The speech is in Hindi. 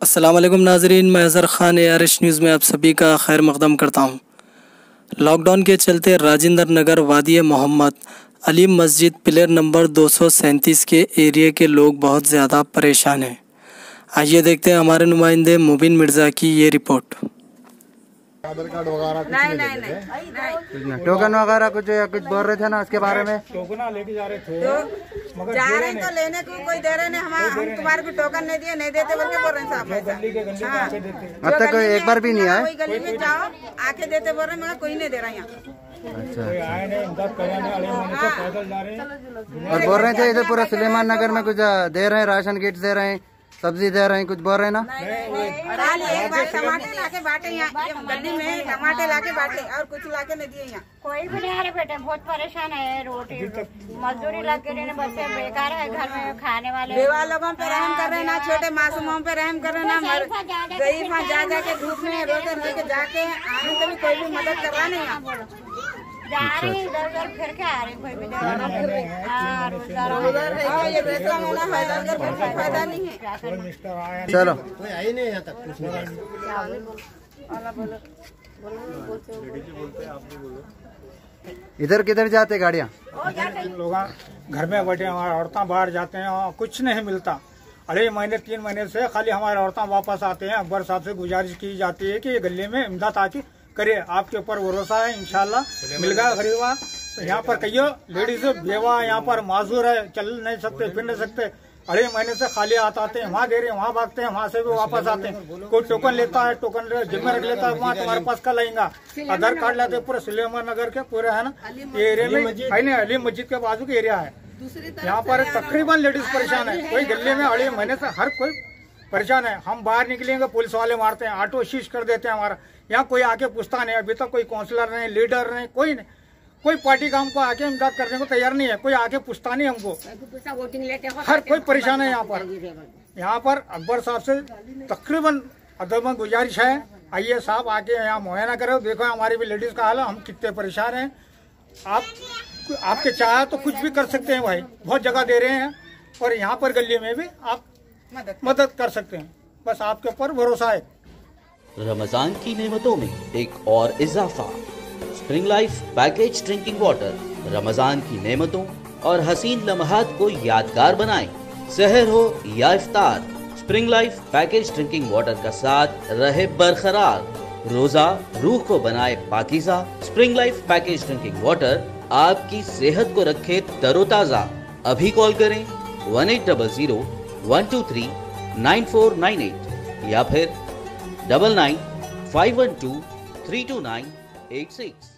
अस्सलाम वालेकुम नाजरीन, मैं अज़हर ख़ान ARH न्यूज़ में आप सभी का खैर मक़दम करता हूँ। लॉकडाउन के चलते राजेंद्र नगर वादी मोहम्मद अली मस्जिद पिलर नंबर 237 के एरिया के लोग बहुत ज़्यादा परेशान हैं। आइए देखते हैं हमारे नुमाइंदे मुबीन मिर्ज़ा की ये रिपोर्ट। आधार कार्ड वगैरह नहीं टोकन वगैरह कुछ बोल रहे थे ना उसके बारे में। टोकन लेके जा रहे थे तो जा रहे हैं तो लेने को कोई दे रहे नहीं। हम तुम्हारे को टोकन नहीं दिए, नहीं देते बोल के बोल रहे हैं साहब। गली के आके देते अब तक कोई एक बार भी नहीं आया। कोई गली में जाओ आके देते बोल रहे हैं, कोई नहीं दे रहा यहाँ। अच्छा आए नहीं, इमदाद कराने वाले महीने से पैदल जा रहे हैं और बोल रहे थे इधर पूरा सुलेमान नगर में कुछ दे रहे हैं, राशन किट दे रहे हैं, सब्जी दे रहे हैं, कुछ बोल रहे हैं ना। एक बार टमाटर लाके बांटे यहाँ गली में, टमाटर लाके बांटे और कुछ लाके नहीं दिए यहाँ। कोई भी नहीं आ रहा बेटा, बहुत परेशान है। रोटी मजदूरी लग गई, बस बेकार है। घर में खाने वाले बेवा लोगों पे रहम कर रहे हैं ना, छोटे मासूमों पे रहम कर रहे हैं ना। गरीब वहाँ जा जाके धूप में रोते रोते जाके आने से भी कोई भी मदद कर रहा नहीं यहाँ। जा रहे हैं इधर उधर फिर के आ रहे हैं, कोई भी फायदा नहीं है। चलो इधर किधर जाते गाड़ियाँ? लोग घर में बैठे, हमारे औरतें बाहर जाते हैं और कुछ नहीं मिलता। अरे महीने 3 महीने से खाली हमारे औरतें वापस आते हैं। अकबर साहब से गुजारिश की जाती है कि ये गले में इमदाद आके करे, आपके ऊपर भरोसा है, इंशाल्लाह मिलेगा। गरीबा यहाँ पर कहियो लेडीज बेवा यहाँ पर माजूर है, चल नहीं सकते, फिर नहीं सकते। अरे महीने से खाली आते हैं, वहाँ गेरे वहाँ भागते हैं, वहाँ से भी वापस आते हैं। कोई टोकन लेता है, टोकन जिम्मे रख लेता है, वहाँ तुम्हारे पास कल आएगा। आधार कार्ड लाते पूरे सुलेमान नगर के पूरे है ना, ये एरिया में है, अली मस्जिद के बाजू के एरिया है। यहाँ पर तकरीबन लेडीज परेशान है। कोई गले में अड़े महीने से हर कोई परेशान है। हम बाहर निकलेंगे पुलिस वाले मारते हैं, ऑटो शीश कर देते हैं हमारा। यहाँ कोई आके पूछता नहीं, अभी तक कोई काउंसलर नहीं, लीडर नहीं, कोई नहीं, कोई पार्टी का हमको आके इमदाद करने को तैयार नहीं है। कोई आके पूछता नहीं हमको, हर कोई परेशान है यहाँ पर। यहाँ पर अकबर साहब से तकरीबन अदब में गुजारिश है, आइए साहब आके यहाँ मुआयना करो, देखो हमारी भी लेडीज का हाल है, हम कितने परेशान हैं। आपके चाहे तो कुछ भी कर सकते हैं भाई, बहुत जगह दे रहे हैं और यहाँ पर गली में भी आप मदद कर सकते हैं, बस आपके ऊपर भरोसा है। रमजान की नेमतों में एक और इजाफा। Spring life package drinking water Ramzan की नेमतों और हसीन लम्हात को यादगार बनाएं। सहर हो या इफ्तार, spring life package drinking water का साथ रहे बरकरार। रोजा रूह को बनाए पाकीज़ा। Spring life package drinking water आपकी सेहत को रखे तरोताजा। अभी कॉल करें 1800 123 9498 या फिर 99 512 329 86।